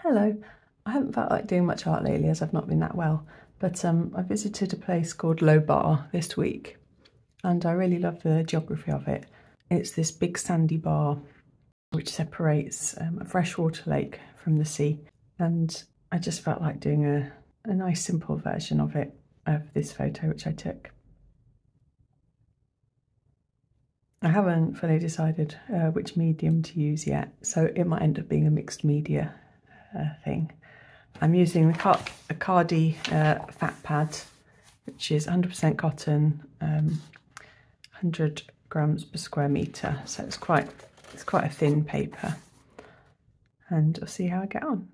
Hello. I haven't felt like doing much art lately as I've not been that well, but I visited a place called Loe Bar this week and I really love the geography of it. It's this big sandy bar which separates a freshwater lake from the sea, and I just felt like doing a nice simple version of it, of this photo which I took. I haven't fully decided which medium to use yet, so it might end up being a mixed media thing. I'm using the Khadi Fat Pad, which is 100% cotton, 100 grams per square metre, so it's quite a thin paper, and I'll see how I get on.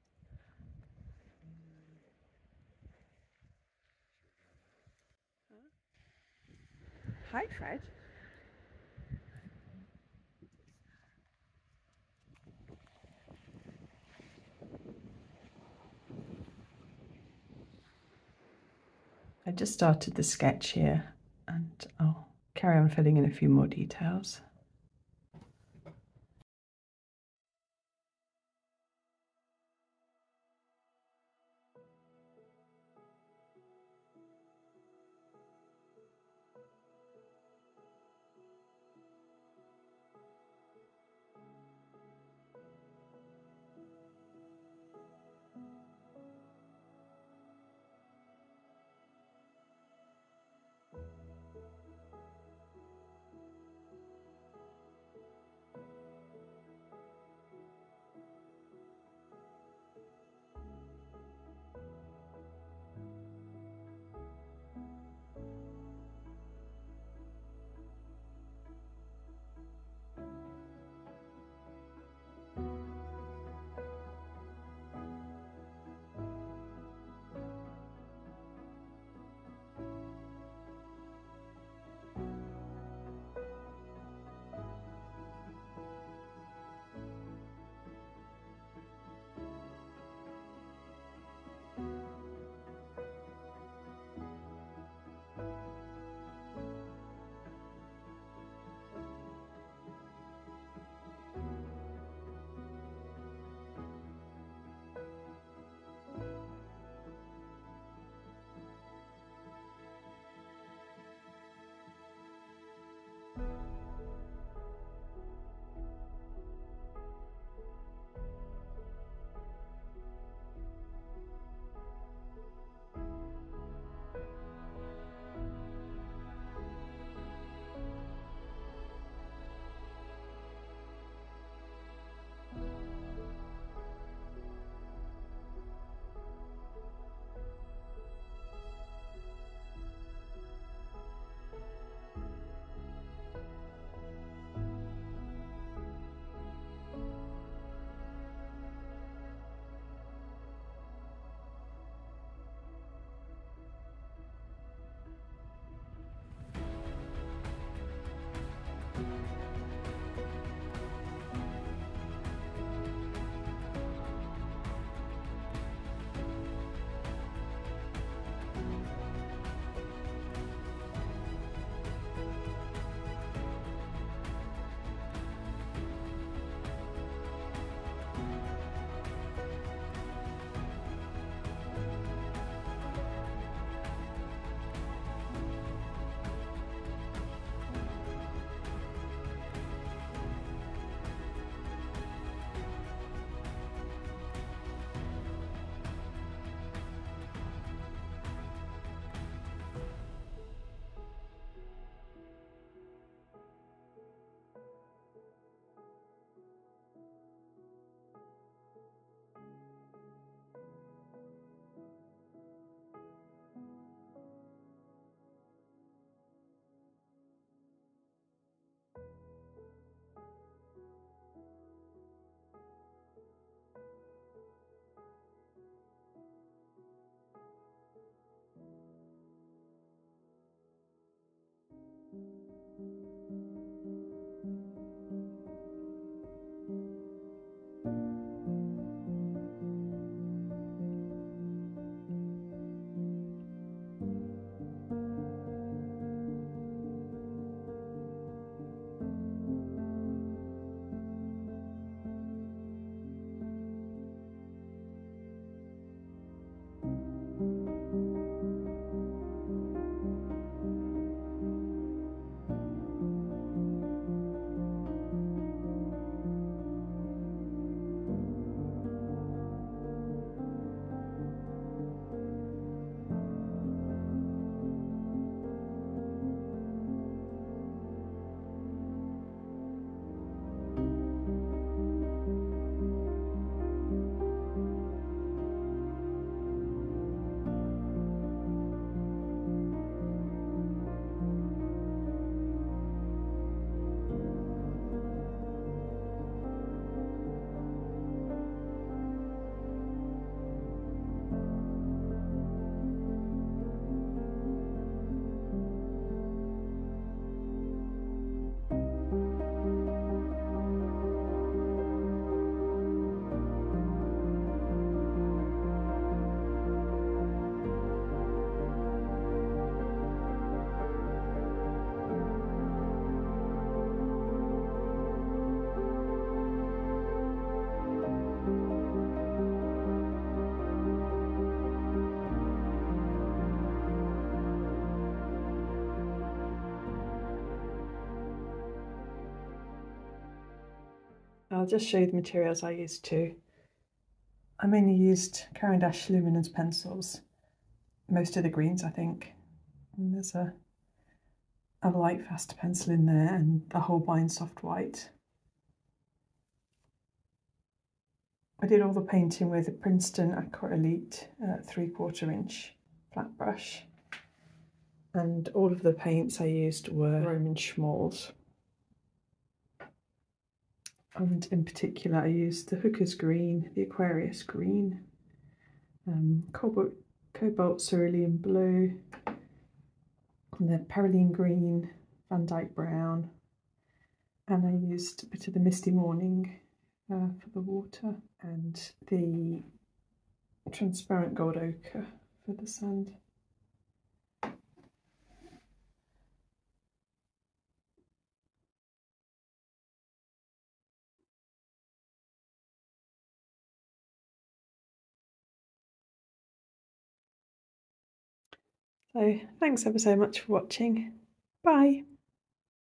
Hi, Fred. I just started the sketch here and I'll carry on filling in a few more details. I'll just show you the materials I used too. I mainly used Caran d'Ache Luminance Pencils, most of the greens I think. And there's a light fast pencil in there and the Holbein soft white. I did all the painting with a Princeton Aqua Elite 3/4 inch flat brush, and all of the paints I used were Roman Szmals. And in particular I used the Hooker's Green, the Aquarius Green, Cobalt Cerulean Blue, and the Perylene Green, Van Dyke Brown, and I used a bit of the Misty Morning for the water, and the transparent gold ochre for the sand. So thanks ever so much for watching. Bye.